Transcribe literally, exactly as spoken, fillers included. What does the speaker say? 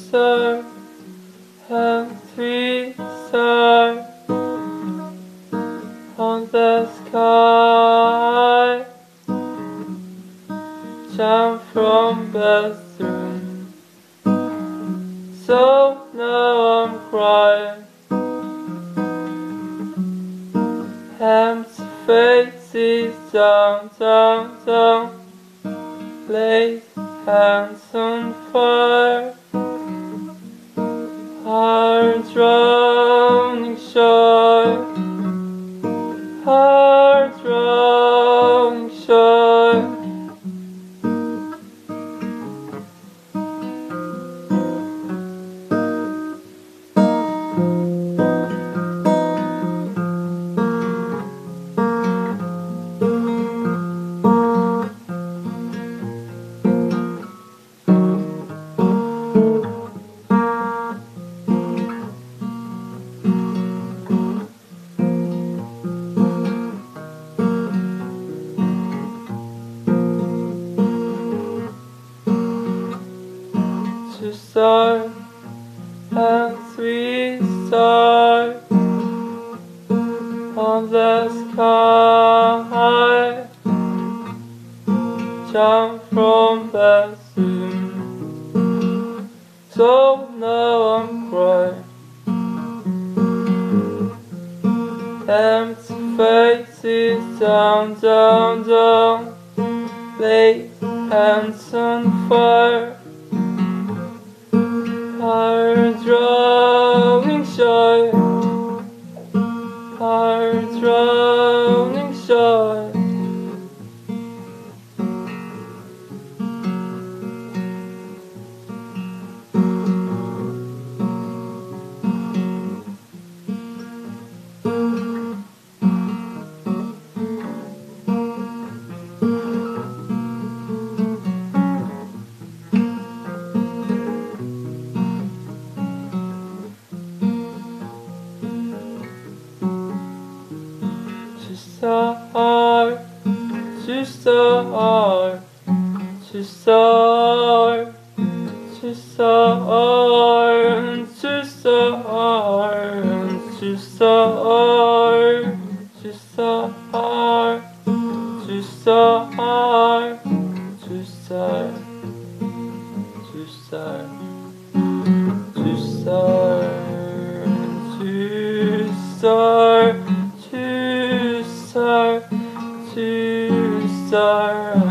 star and three stars on the sky. Jump from bathroom, so now I'm crying. Empty faces down, down, down. Lay hands on fire. Heart drowning shy. Heart drowning shy. Two stars and three stars on the sky. Jump from bathroom, so now I'm crying. Empty faces down, down, down. Lay hands on fire. Heart drowning shy. Heart drowning shy. Star, to star, to star, to star, to star, to star, to star, to star, to star, to star, to star, to star. Two star, two star.